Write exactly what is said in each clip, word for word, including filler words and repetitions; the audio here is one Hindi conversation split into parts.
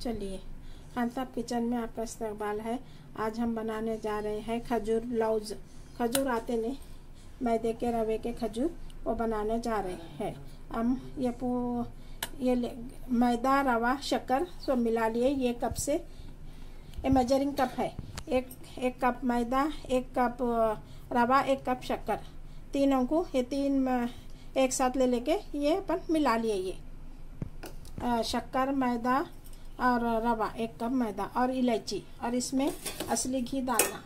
चलिए, खान साहब किचन में आपका इस्तकबाल है। आज हम बनाने जा रहे हैं खजूर लौज। खजूर आते नहीं, मैदे के रवे के खजूर, वो बनाने जा रहे हैं हम। ये पू ये मैदा, रवा, शक्कर सब मिला लिए। ये कप से, ये मेजरिंग कप है। एक एक कप मैदा, एक कप रवा, एक कप शक्कर, तीनों को ये तीन एक साथ ले लेके ये अपन मिला लिए। ये शक्कर, मैदा और रवा, एक कप मैदा और इलायची, और इसमें असली घी डालना।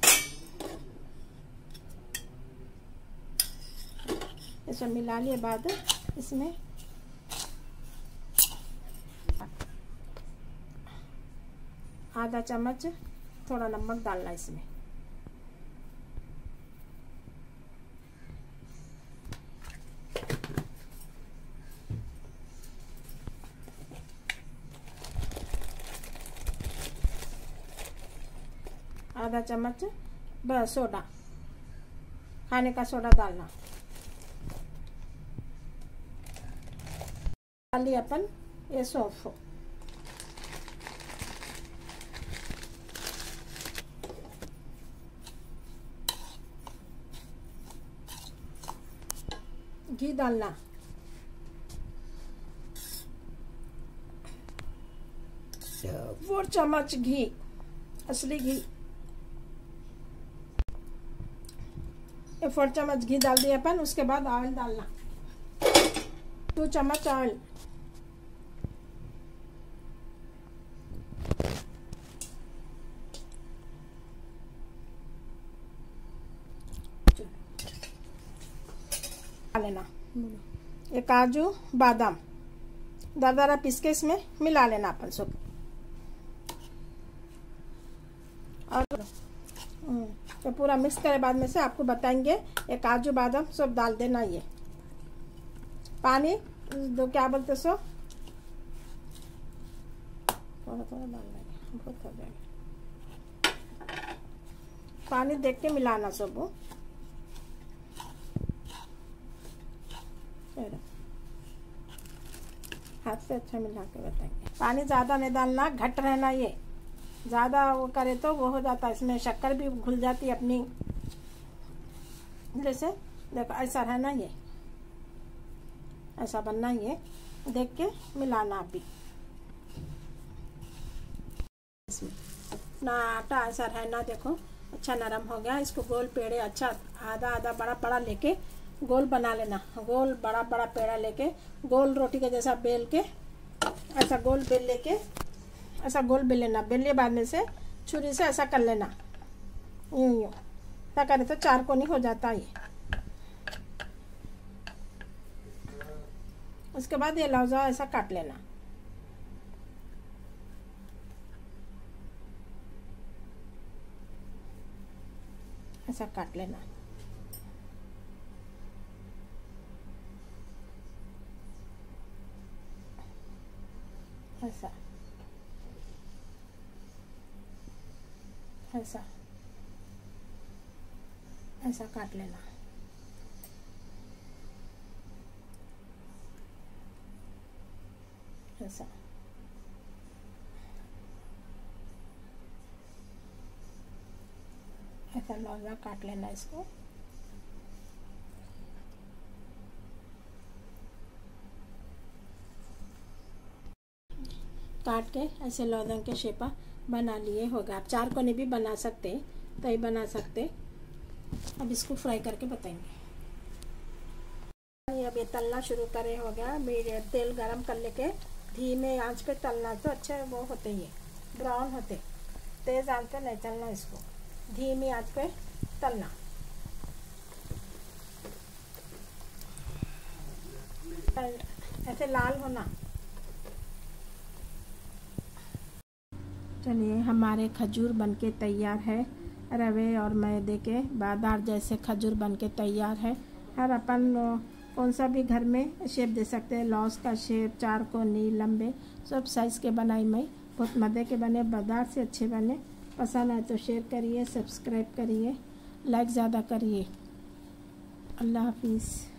ये सब मिला लिए बाद इसमें आधा चम्मच थोड़ा नमक डालना। इसमें आधा चम्मच बस सोडा, खाने का सोडा डालना। डालिए अपन ये सौंफ, घी डालना। फोर चम्मच घी, असली घी। ये फोर चम्मच घी डाल दिया अपन। उसके बाद ऑयल डालना, टू चम्मच ऑयल। लेना ये काजू बादाम दरदरा पीस के इसमें मिला लेना अपन सब। और तो पूरा मिक्स करे बाद में से आपको बताएंगे। ये काजू बादाम सब डाल देना। ये पानी दो, क्या बोलते सो, थोड़ा थोड़ा डालना है, बहुत हो जाएगा। पानी देख के मिलाना सब। हाथ से अच्छा मिला के बताएंगे। पानी ज़्यादा नहीं डालना, घट रहना। ये ज़्यादा वो करे तो वो हो जाता है, इसमें शक्कर भी घुल जाती है अपनी। जैसे देखो ऐसा रहना, ये ऐसा बनना। ये देख के मिलाना आप भी। इसमें अपना आटा ऐसा रहना, देखो अच्छा नरम हो गया। इसको गोल पेड़े अच्छा आधा आधा बड़ा बड़ा लेके गोल बना लेना। गोल बड़ा बड़ा पेड़ा लेके गोल रोटी के जैसा बेल के, ऐसा गोल बेल लेके ऐसा गोल बेल लेना। बेलिए बाद में से छुरी से ऐसा कर लेना, यूं यूं। ऐसा करे तो चार कोनी हो जाता है ये। उसके बाद ये लौजा ऐसा काट लेना। ऐसा काट लेना। ऐसा ऐसा ऐसा काट लेना। ऐसा ऐसा लौजा काट लेना। इसको काट के ऐसे लौंग के शेपा बना लिए होगा। आप चार कोने भी बना सकते, तो ही बना सकते। अब इसको फ्राई करके बताएंगे। ये अब ये तलना शुरू करे हो गया। मेरे तेल गरम कर लेके धीमे आंच पे तलना, तो अच्छे वो होते, ये ब्राउन होते। तेज आंच पे नहीं तलना, इसको धीमी आंच पे तलना। ऐसे लाल होना। चलिए, हमारे खजूर बनके तैयार है। रवे और मैदे के बादार जैसे खजूर बनके तैयार है। और अपन कौन सा भी घर में शेप दे सकते हैं। लॉस का शेप, चार कोनी, लंबे, सब साइज़ के बनाई मैं। बहुत मज़े के बने, बाजार से अच्छे बने। पसंद आए तो शेयर करिए, सब्सक्राइब करिए, लाइक ज़्यादा करिए। अल्लाह हाफिज़।